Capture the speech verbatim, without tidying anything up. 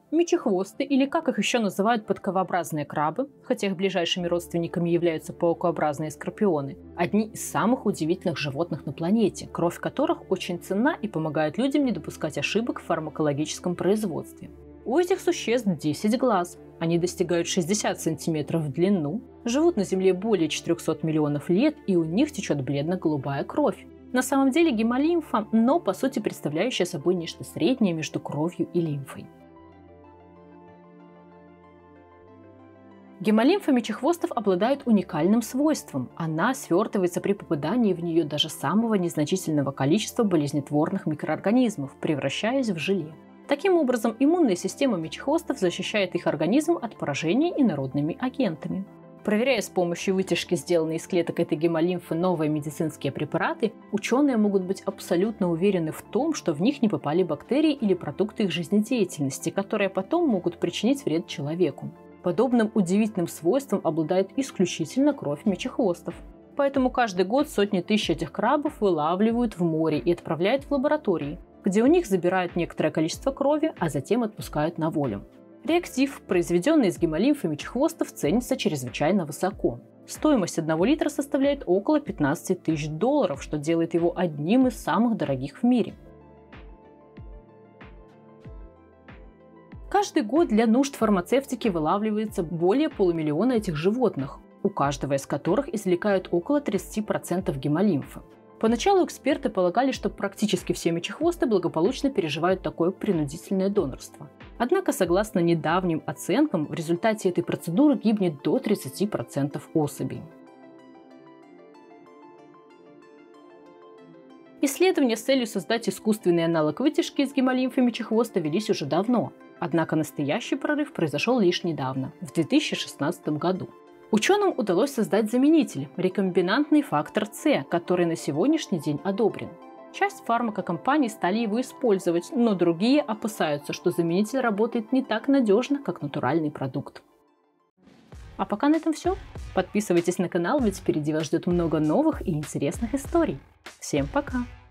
Мечехвосты, или как их еще называют подковообразные крабы, хотя их ближайшими родственниками являются паукообразные скорпионы, одни из самых удивительных животных на планете, кровь которых очень ценна и помогает людям не допускать ошибок в фармакологическом производстве. У этих существ десять глаз, они достигают шестьдесят сантиметров в длину, живут на Земле более четырехсот миллионов лет и у них течет бледно-голубая кровь. На самом деле гемолимфа, но по сути представляющая собой нечто среднее между кровью и лимфой. Гемолимфа мечехвостов обладает уникальным свойством. Она свертывается при попадании в нее даже самого незначительного количества болезнетворных микроорганизмов, превращаясь в желе. Таким образом, иммунная система мечехвостов защищает их организм от поражения инородными агентами. Проверяя с помощью вытяжки, сделанной из клеток этой гемолимфы, новые медицинские препараты, ученые могут быть абсолютно уверены в том, что в них не попали бактерии или продукты их жизнедеятельности, которые потом могут причинить вред человеку. Подобным удивительным свойством обладает исключительно кровь мечехвостов. Поэтому каждый год сотни тысяч этих крабов вылавливают в море и отправляют в лаборатории, где у них забирают некоторое количество крови, а затем отпускают на волю. Реактив, произведенный из гемолимфы мечехвостов, ценится чрезвычайно высоко. Стоимость одного литра составляет около пятнадцати тысяч долларов, что делает его одним из самых дорогих в мире. Каждый год для нужд фармацевтики вылавливается более полумиллиона этих животных, у каждого из которых извлекают около тридцати процентов гемолимфы. Поначалу эксперты полагали, что практически все мечехвосты благополучно переживают такое принудительное донорство. Однако, согласно недавним оценкам, в результате этой процедуры гибнет до тридцати процентов особей. Исследования с целью создать искусственный аналог вытяжки из гемолимфы мечехвоста велись уже давно. Однако настоящий прорыв произошел лишь недавно, в две тысячи шестнадцатом году. Ученым удалось создать заменитель – рекомбинантный фактор С, который на сегодняшний день одобрен. Часть фармакокомпаний стали его использовать, но другие опасаются, что заменитель работает не так надежно, как натуральный продукт. А пока на этом все. Подписывайтесь на канал, ведь впереди вас ждет много новых и интересных историй. Всем пока!